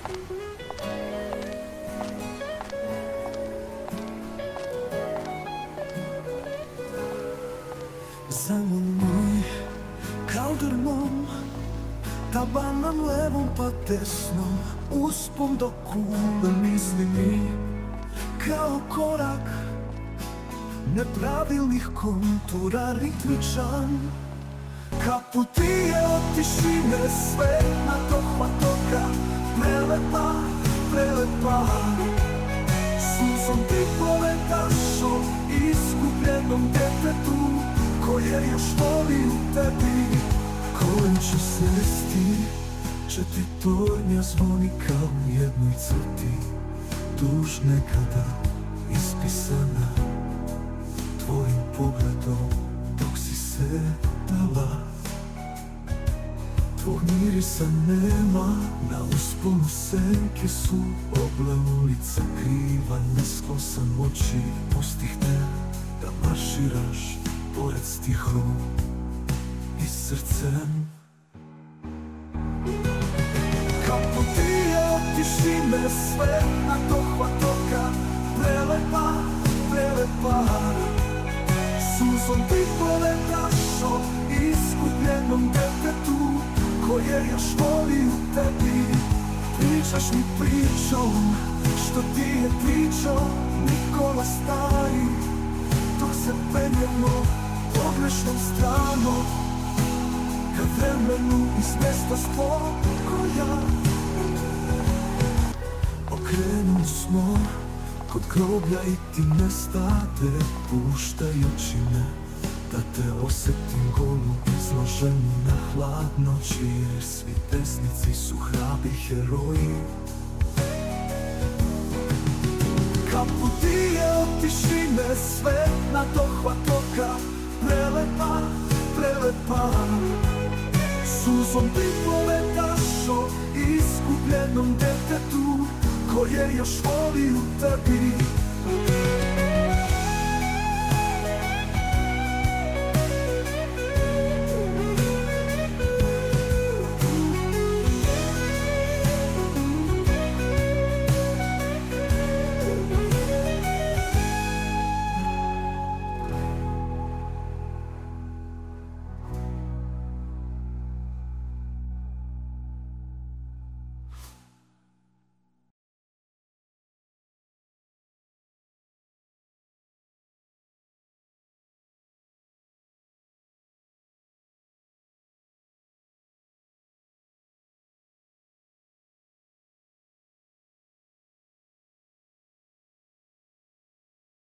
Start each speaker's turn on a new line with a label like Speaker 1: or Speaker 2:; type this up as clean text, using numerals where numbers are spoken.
Speaker 1: Zemljon moj, kaldrmom, tabanom levom pa desnom, uspon do kule misli mi, kao korak nepravilnih kontura ritmičan. Kaputije od tišine, sve na dohvat oka, prelepa, prelepa. Suncom ti poletašo, iskupljenom detetu, koje još voli u tebi. Kolenče svesti će ti tornja zvoni kao u jednoj crti, duž nekada ispisana tvojim pogledom dok si sedala. Tvog mirisa nema, na usponu senke su oble ulice kriva, nesklosan oči postihne da marširaš pored stihom i srcem. Kaputije od tišine, sve na dohvat oka, prelepa, prelepa. Suzom ti poletašo, iskupljenom detetu, koje još voli u tebi. Pričaš mi pričom, što ti je pričao Nikola Stari, dok se penjemo pogrešnom stranom, ka vremenu iz mesta spokoja. Okrenuli smo kod groblja i ti ne stade, puštajući me da te osjetim golu, izloženu na hladnoći, jer svi pesnici su hrabri heroji. Kaputije od tišine, sve na dohvat oka, prelepa, prelepa. Suzom ti poletašo, iskupljenom detetu, koje još voli u tebi.